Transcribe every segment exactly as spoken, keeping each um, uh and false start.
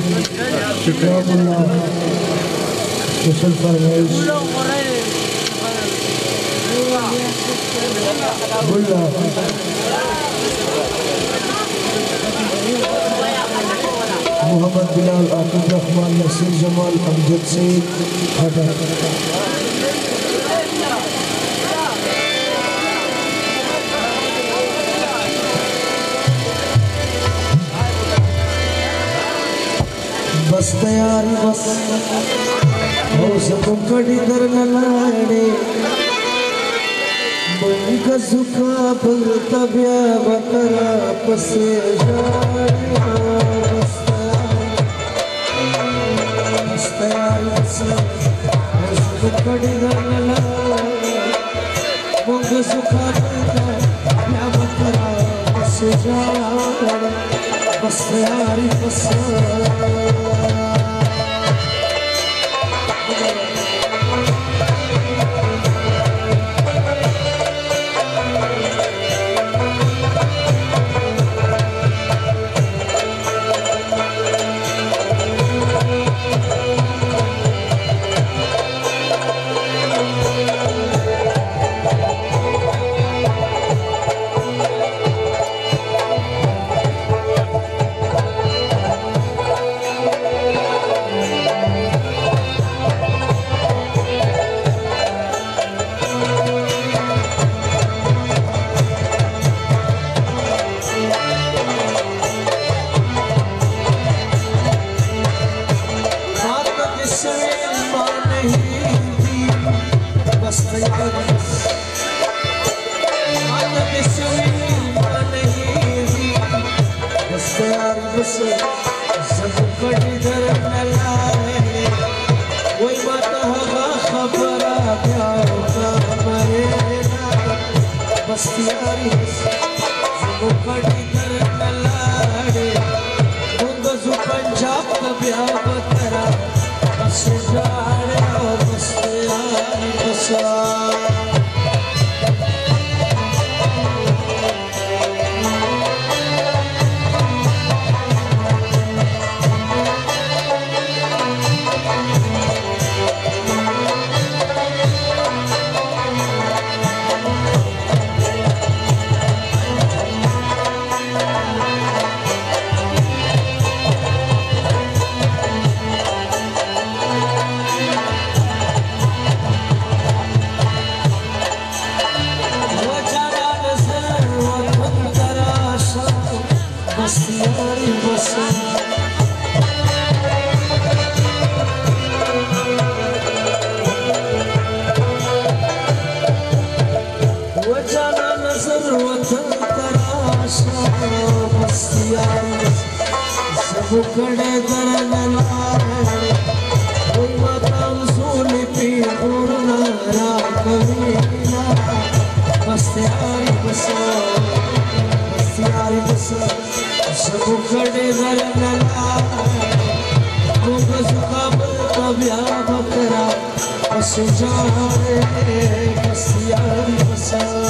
शुक्रिया स्पेशल फरमाइश बुल्ला मोहम्मद बिलाल आकिब रहमान नसीर जमाल अमजद से खाता बस तैयारी बस हो सकूं कड़ी दर लाड़े मन का सुखा पर तबिया बकरा पसे जाए बस तैयारी बस हो सकूं कड़ी दर लाड़े मन का सुखा पर तबिया बकरा पसे जाए बस तैयारी बस सब कड़ी दर लाए कोई बात खबर बस यारी सब कड़ी दर लाए पंजाब का ब्याह बतरा बस जाए बस यारी बस कड़े दर लाए कोई माता सोने पी उड़ना कबीला बस यारी बस बस यारी बस सब कड़े दर लाए सुखा बबिया बकरा बस जाए बस यारी बस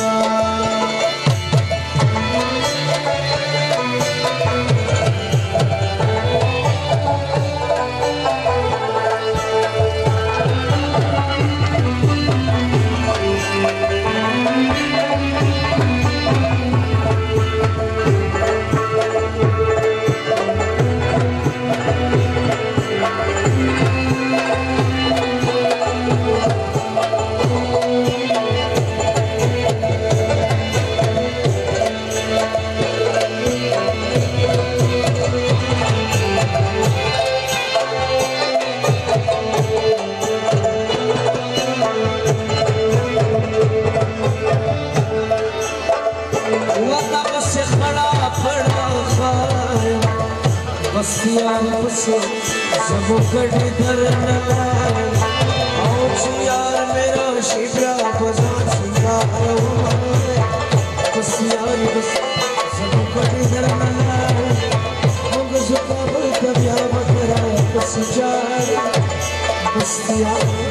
सब कड़ी दर लाए यार मेरा शिवरा बजान सिंगार बस यार बस सब कड़ी दर लाए मुझ सुखा बल कबिया बकरा बस जाए बस यार